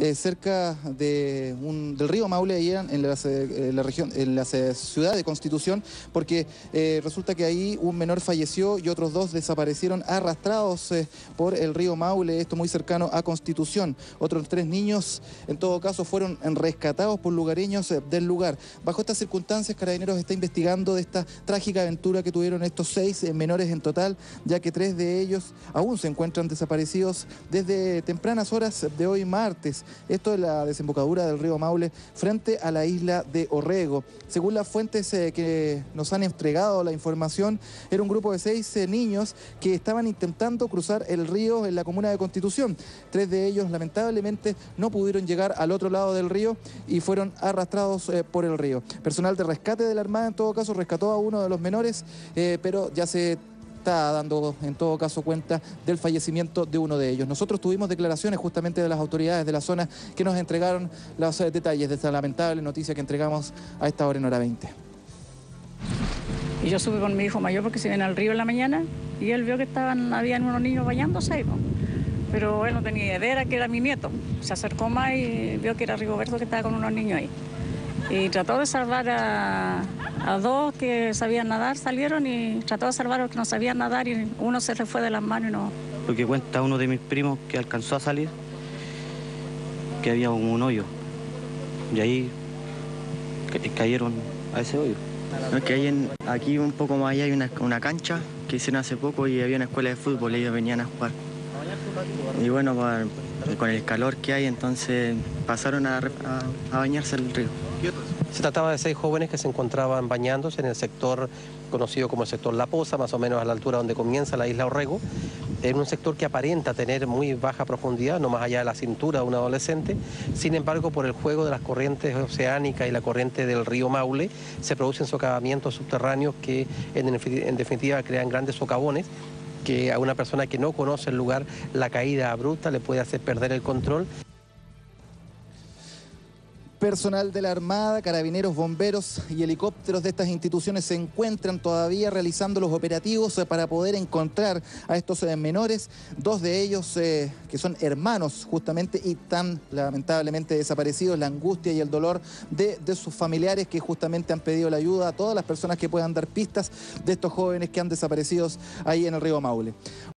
cerca del río Maule, ahí en la región, en la ciudad de Constitución, porque resulta que ahí un menor falleció y otros dos desaparecieron arrastrados por el río Maule, esto muy cercano a Constitución. Otros 3 niños, en todo caso, fueron rescatados por lugareños del lugar. Bajo estas circunstancias, Carabineros está investigando de esta trágica aventura que tuvieron estos 6 menores en total, ya que 3 de ellos aún se encuentran desaparecidos desde tempranas horas de hoy martes. Esto es la desembocadura del río Maule frente a la isla de Orrego. Según las fuentes que nos han entregado la información, era un grupo de 6 niños que estaban intentando cruzar el río en la comuna de Constitución. 3 de ellos lamentablemente no pudieron llegar al otro lado del río y fueron arrastrados por el río. Personal de rescate de la Armada en todo caso rescató a uno de los menores, pero ya se está dando en todo caso cuenta del fallecimiento de uno de ellos. Nosotros tuvimos declaraciones justamente de las autoridades de la zona que nos entregaron los detalles de esta lamentable noticia que entregamos a esta hora en hora 20. Y yo supe con mi hijo mayor porque se ven al río en la mañana y él vio que habían unos niños bañándose ahí, ¿no? Pero él no tenía idea que era mi nieto. Se acercó más y vio que era Rigoberto que estaba con unos niños ahí. Y trató de salvar a 2 que sabían nadar, salieron y trató de salvar a los que no sabían nadar y uno se le fue de las manos y no. Lo que cuenta uno de mis primos que alcanzó a salir, que había un hoyo y ahí cayeron a ese hoyo. No, que aquí un poco más allá hay una cancha que hicieron hace poco y había una escuela de fútbol y ellos venían a jugar. Y bueno, con el calor que hay, entonces pasaron a bañarse en el río. Se trataba de 6 jóvenes que se encontraban bañándose en el sector conocido como el sector La Poza, más o menos a la altura donde comienza la isla Orrego, en un sector que aparenta tener muy baja profundidad, no más allá de la cintura de un adolescente. Sin embargo, por el juego de las corrientes oceánicas y la corriente del río Maule, se producen socavamientos subterráneos que en definitiva crean grandes socavones, que a una persona que no conoce el lugar, la caída abrupta le puede hacer perder el control. Personal de la Armada, carabineros, bomberos y helicópteros de estas instituciones se encuentran todavía realizando los operativos para poder encontrar a estos menores, 2 de ellos que son hermanos justamente y tan lamentablemente desaparecidos. La angustia y el dolor de sus familiares que justamente han pedido la ayuda a todas las personas que puedan dar pistas de estos jóvenes que han desaparecido ahí en el río Maule.